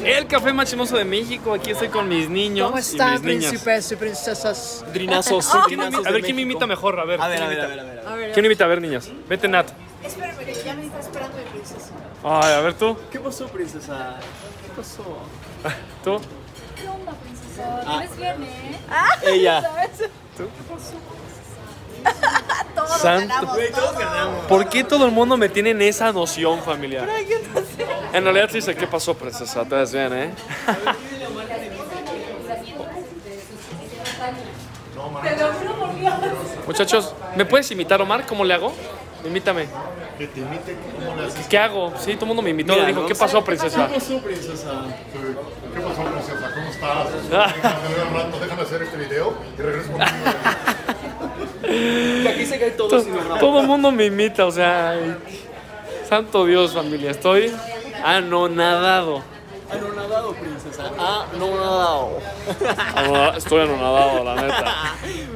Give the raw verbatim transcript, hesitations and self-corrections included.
El café más chimoso de México. Aquí estoy con mis niños. ¿Cómo y están, mis niñas. príncipes y princesas? Drinazos. ¿Quién Drinazos imita- a de ver, ¿quién me México. imita mejor? A ver, A ver, ¿quién a ver, imita? a ver, a ver. A ver, ¿Quién imita? A ver, niñas. Vete, Nat. Espérame, que ya me está esperando mi princesa. Ay, a ver, tú. ¿Qué pasó, princesa? ¿Qué pasó? Tú. ¿Qué onda, princesa? Ah. ¿Tienes bien, eh? Ella. Todos Santo. ganamos, Güey, todos todos. ganamos. ¿Por qué todo el mundo me tiene en esa noción familiar? En realidad sí sé qué pasó, princesa. Te ves bien, ¿eh? Te lo juro por Dios. Muchachos, ¿me puedes imitar, Omar? ¿Cómo le hago? Imítame. Que te imite cómo le haces. ¿Qué hago? Sí, todo el mundo me imitó. Mira, Le dijo, ¿no? ¿qué pasó, princesa? ¿Qué pasó, princesa? ¿Qué pasó, princesa? ¿Cómo estás? Déjame ver un rato, déjame hacer este video y regreso contigo. Que aquí se cae todo sin grabado. Todo el mundo me imita, o sea... ay, santo Dios, familia. Estoy anonadado. Anonadado, princesa. Anonadado. Anonadado. Estoy anonadado, la neta.